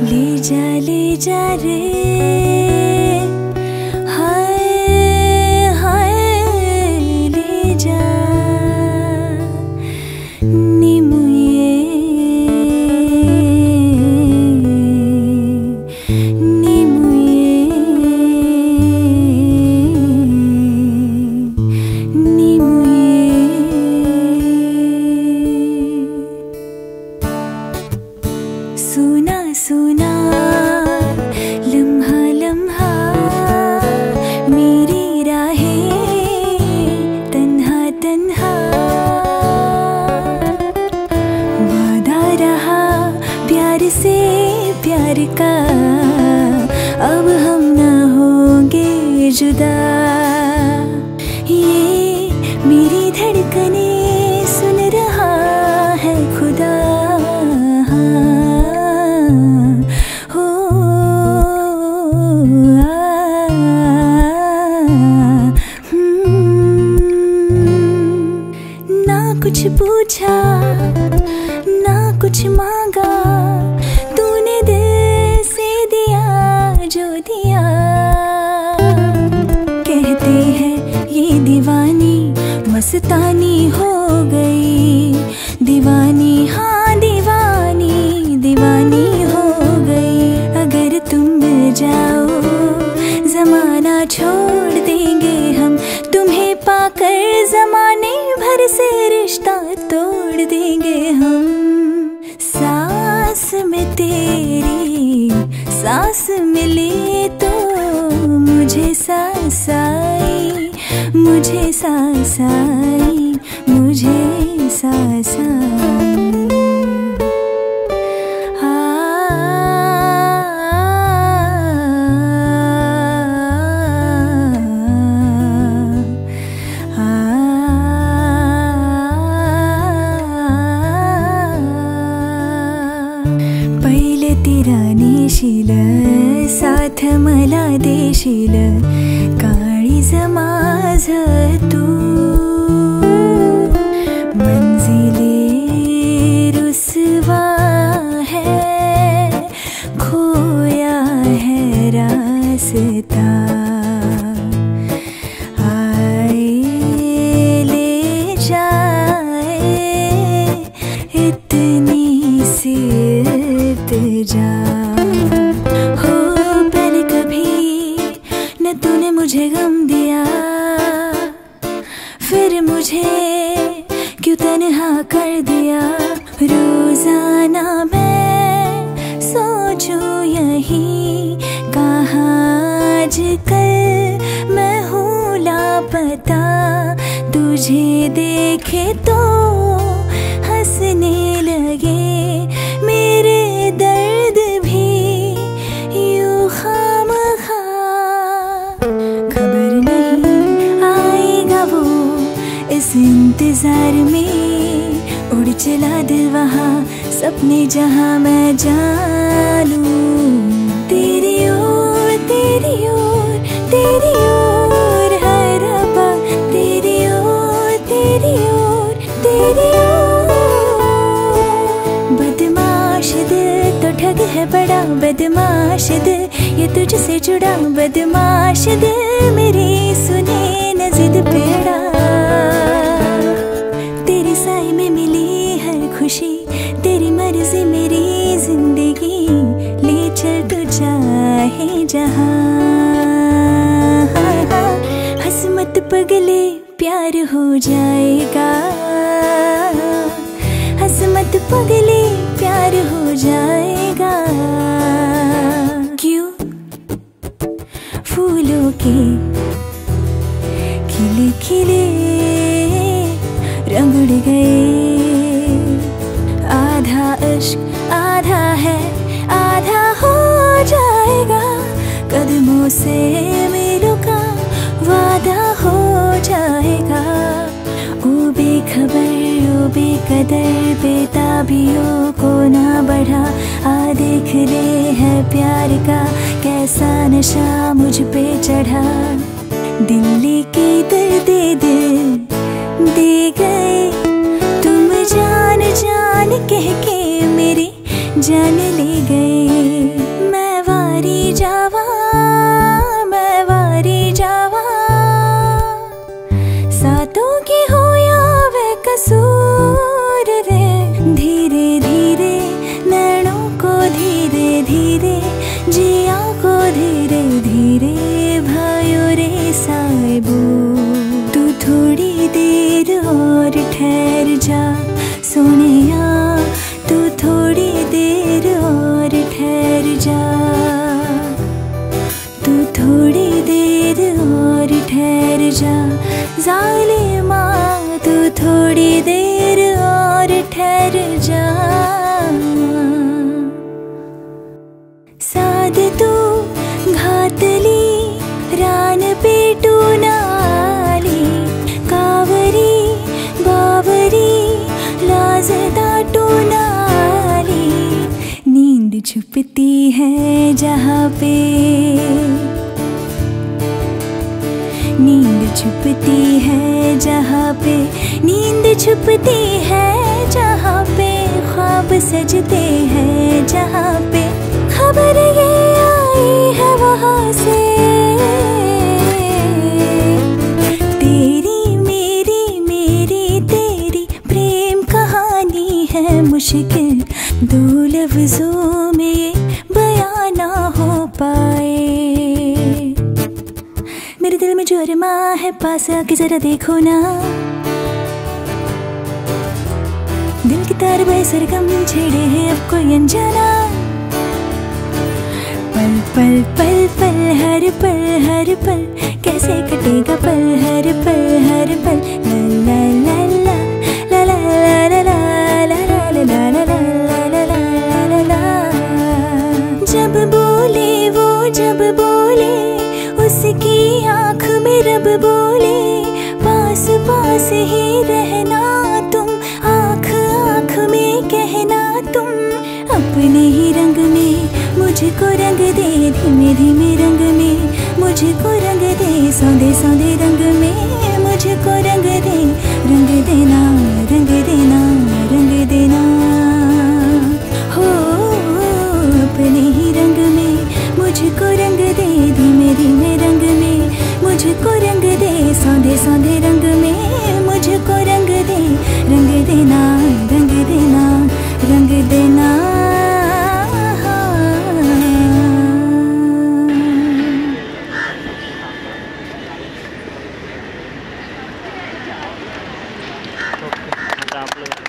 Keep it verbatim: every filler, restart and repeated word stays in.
ले जा ले जा रे हाय हाय ले जा निमुये निमुये निमुये सुना सुना लम्हा लम्हा मेरी राहें तन्हा तन्हा वादा रहा प्यार से प्यार का अब हम ना होंगे जुदा ये मेरी धड़कने सुन रहा है खुदा हो आ, ना कुछ पूछा ना कुछ मांगा तूने दिल से दिया जो दिया कहते हैं ये दीवानी मस्तानी हो गई दीवानी हाँ दीवानी दीवानी हो गई अगर तुम मिल जाओ जमाना छोड़ देंगे हम तुम्हें पाकर जमाने भर से रिश्ता तोड़ देंगे हम सांस में तेरी सांस मिले तो मुझे सांस आई मुझे सांस आई मुझे सांस आई पहिले तिरा नेशील साथ मला देशील काळीज माझ तू मंजिले रुसवा है खोया है रास्ता आए ले जाए इतनी सी जा हो पहले कभी न तूने मुझे गम दिया फिर मुझे क्यों तन्हा कर दिया रोजाना मैं सोचूं यही कहाँ आजकल मैं हूँ लापता तुझे देखे तो हंसने लगे मेरे दर्द भी यूं खामखा खबर नहीं आएगा वो इस इंतजार में उड़ चला दिल वहाँ सपने जहाँ मैं जानूं तेरी ओर तेरी ओर तेरी ओर है रब्बा तेरी ओर तेरी ओर तेरी ओर बदमाश दिल तो ठग है बड़ा बदमाश दिल ये तुझसे जुड़ा बदमाश दिल मेरी सुने न जिद पेड़ा तेरे साए में मिली हर खुशी तेरी मर्जी मेरी जिंदगी ले चल तू चाहे जहाँ हंस मत पगले प्यार हो जाएगा हंस मत पगले प्यार हो जाएगा क्यों फूलों के खिले खिले रंग उड़ गए आधा इश्क आधा है आधा हो जाएगा कदमों से मेलों का वादा हो जाएगा ओ बेखबर ओ बेकदर बेताबियों को ना बढ़ा आ देख ले है प्यार का कैसा नशा मुझ पे चढ़ा दिल लेके दर्द दिल दे गए तुम जान जान कह के मेरी जान ले गए धीरे भाइयों रे साहिबो, तू थोड़ी देर और ठहर जा सोनिया, तू थोड़ी देर और ठहर जा, तू थोड़ी देर और ठहर जा जालिमा, तू थोड़ी देर और ठहर जा। साध तू घातली रान पेटू नाली, कावरी बावरी लाज दाटू नाली, नींद छुपती है जहाँ पे, नींद छुपती है जहाँ पे, नींद छुपती है जहाँ पे, ख्वाब सजते हैं जहाँ पे, खबर ये आई है वहाँ से, तेरी मेरी मेरी तेरी प्रेम कहानी है मुश्किल, दो लफ्जों में ये बयां ना हो पाए। मेरे दिल में जो अरमा है पास आके जरा देखो ना, दिल की तार बाय सरगम छेड़े हैं अब कोई अनजाना, पल पल पल पल हर पल हर पल कैसे कटेगा पल हर पल हर पल, ला ला ला ला ला ला ला ला ला ला ला ला ला ला ला। जब बोले वो जब बोले उसकी आँख में रब बोले, पास पास ही रहना तुम, आँख आँख में कहना तुम, अपने ही रंग में मुझको रंग दे, धीमे धीमे रंग में मुझको रंग दे, सौंदे सौंदे रंग में मुझको रंग दे, रंग देना रंग देना रंग देना, हो अपने ही रंग में मुझको रंग दे, धीमे धीमे रंग में मुझको रंग दे, सौंदे सौंदे रंग में मुझको रंग दे, रंग देना रंग देना रंग देना। आप लोग